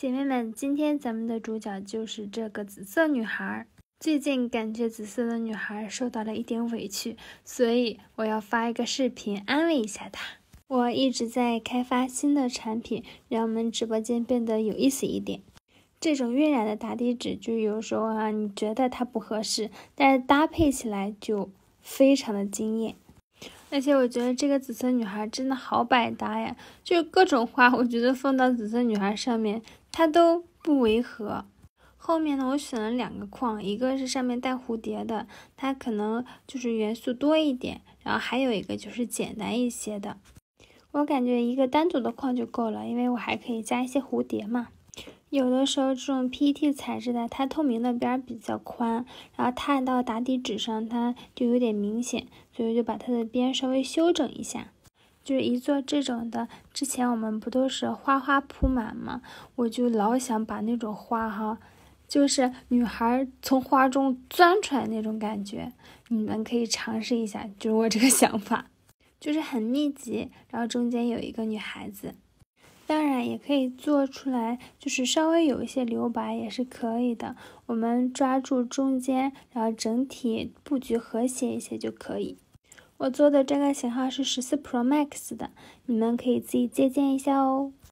姐妹们，今天咱们的主角就是这个紫色女孩。最近感觉紫色的女孩受到了一点委屈，所以我要发一个视频安慰一下她。我一直在开发新的产品，让我们直播间变得有意思一点。这种晕染的打底纸，就有时候你觉得它不合适，但是搭配起来就非常的惊艳。而且我觉得这个紫色女孩真的好百搭呀，就是各种花，我觉得放到紫色女孩上面，它都不违和。后面呢，我选了2个框，一个是上面带蝴蝶的，它可能就是元素多一点，然后还有一个就是简单一些的。我感觉一个单独的框就够了，因为我还可以加一些蝴蝶嘛。有的时候这种 PET 材质的，它透明的边比较宽，然后踏到打底纸上它就有点明显，所以我就把它的边稍微修整一下。就是一做这种的，之前我们不都是花花铺满吗？我就老想把那种花就是女孩从花中钻出来那种感觉，你们可以尝试一下，就是我这个想法，就是很密集，然后中间有一个女孩子。当然也可以做出来，就是稍微有一些留白也是可以的。我们抓住中间，然后整体布局和谐一些就可以。我做的这个型号是14 Pro Max 的，你们可以自己借鉴一下哦。